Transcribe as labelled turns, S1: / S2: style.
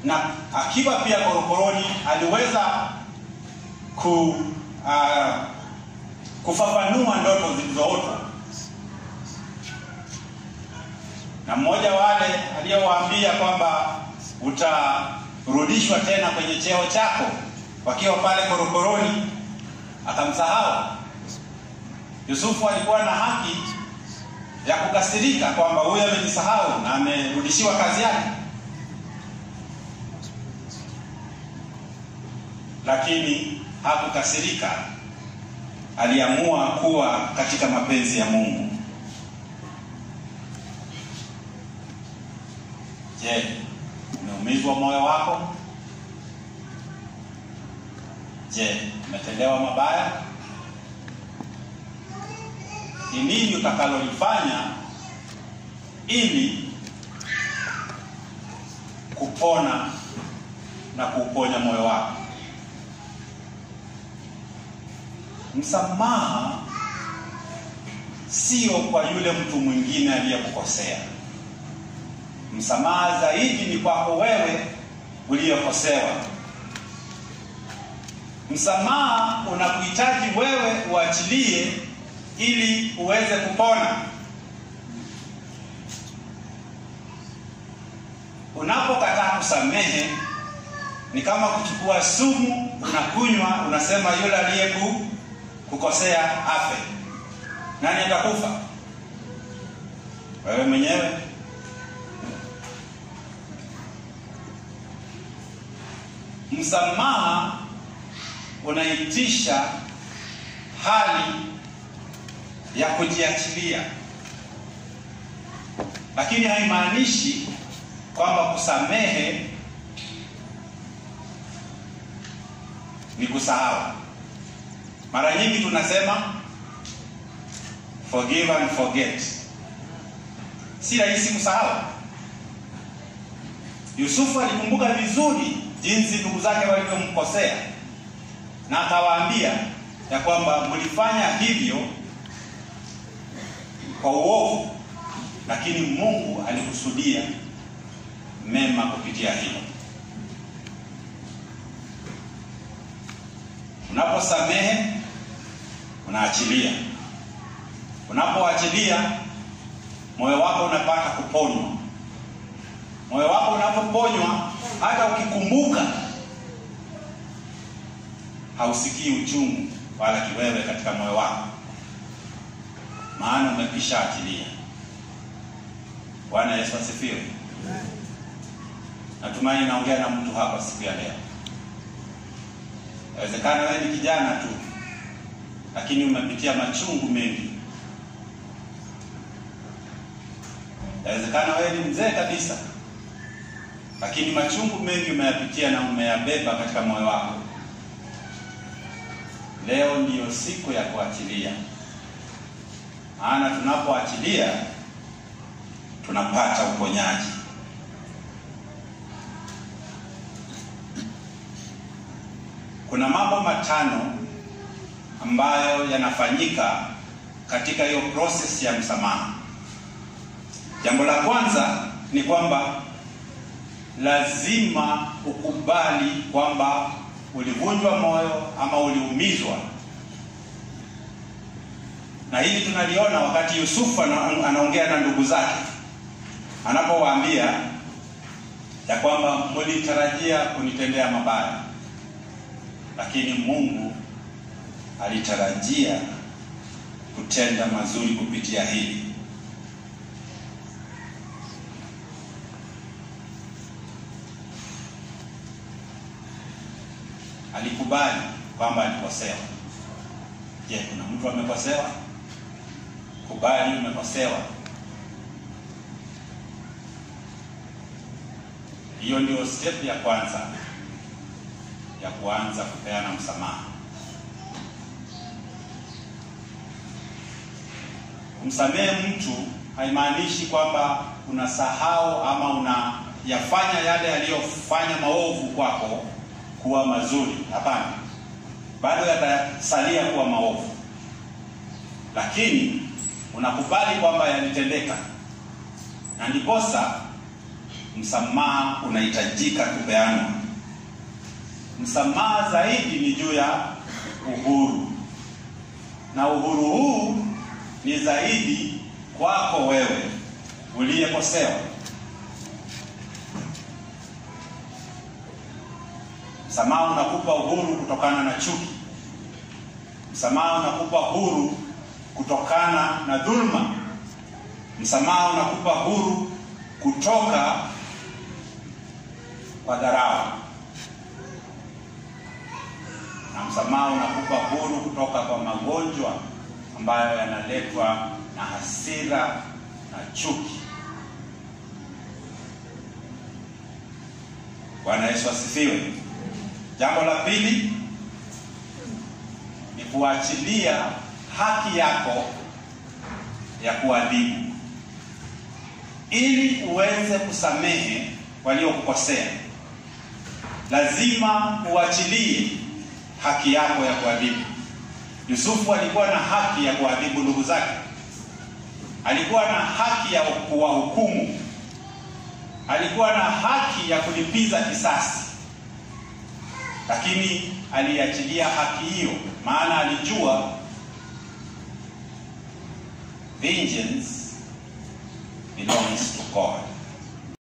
S1: na akiwa pia korokoroni aliweza kufafanua ndoto zilizootwa. Na mmoja wale aliyewaambia kwamba utarudishwa tena kwenye cheo chako wakiwa pale korokoroni akamsahau. Yusufu alikuwa na haki ya kukasirika kwamba huyu amejisahau na amerudishiwa kazi yake, lakini hakukasirika. Aliamua kuwa katika mapenzi ya Mungu. Je, umeumizwa moyo wako? Je, umetendewa mabaya? Ni nini utakalolifanya ili kupona na kuuponya moyo wako? Msamaha sio kwa yule mtu mwingine aliyekukosea. Msamaha zaidi ni kwako wewe uliyokosewa. Msamaha unakuhitaji wewe uachilie ili uweze kupona. Unapokataa kusamehe ni kama kuchukua sumu unakunywa, unasema yule aliyekukosea afe. Nani atakufa? Wewe mwenyewe. Msamaha unaitisha hali ya kujiachilia, lakini haimaanishi kwamba kusamehe ni kusahau. Mara nyingi tunasema forgive and forget. Si rahisi kusahau. Yusufu alikumbuka vizuri jinsi ndugu zake walivyomkosea, na akawaambia ya kwamba mlifanya hivyo kwa uovu, lakini Mungu alikusudia mema kupitia hilo. Unaposamehe unaachilia. Unapoachilia moyo wako unapata kuponywa. Moyo wako unapoponywa, hata ukikumbuka hausikii uchungu wala kiwewe katika moyo wako, maana umekwisha achilia. Bwana Yesu asifiwe. Natumaini naongea na mtu hapa siku ya leo. Inawezekana wewe ni kijana tu, lakini umepitia machungu mengi. Inawezekana wewe ni mzee kabisa, lakini machungu mengi umeyapitia na umeyabeba katika moyo wako. Leo ndiyo siku ya kuachilia. Maana tunapoachilia tunapata uponyaji. Kuna mambo matano ambayo yanafanyika katika hiyo process ya msamaha. Jambo la kwanza ni kwamba lazima ukubali kwamba ulivunjwa moyo ama uliumizwa. Na hili tunaliona wakati Yusufu anaongea na ndugu zake, anapowaambia ya kwamba mlitarajia kunitendea mabaya, lakini Mungu alitarajia kutenda mazuri kupitia hili. Alikubali kwamba alikosewa. Je, kuna mtu amekosewa? Kubali umekosewa. Hiyo ndio step ya kwanza ya kuanza kupeana msamaha. Kumsamehe mtu haimaanishi kwamba unasahau ama unayafanya yale aliyofanya maovu kwako kuwa mazuri. Hapana. Bado yatasalia kuwa maovu. Lakini unakubali kwamba yalitendeka. Na ndiposa msamaha unahitajika kupeanwa. Msamaha zaidi ni juu ya uhuru, na uhuru huu ni zaidi kwako wewe uliyekosewa. Msamaha unakupa uhuru kutokana na chuki. Msamaha unakupa uhuru kutokana na dhulma. Msamaha unakupa huru kutoka kwa dharau. Na msamaha unakupa huru kutoka kwa magonjwa ambayo yanaletwa na hasira na chuki. Bwana Yesu asifiwe. Jambo la pili ni kuachilia haki yako ya kuadhibu, ili uweze kusamehe waliokukosea. Lazima uachilie haki yako ya kuadhibu. Yusufu alikuwa na haki ya kuadhibu ndugu zake. Alikuwa na haki ya kuwahukumu. Alikuwa na haki ya kulipiza kisasi. Lakini aliachilia haki hiyo, maana alijua vengeance belongs to God.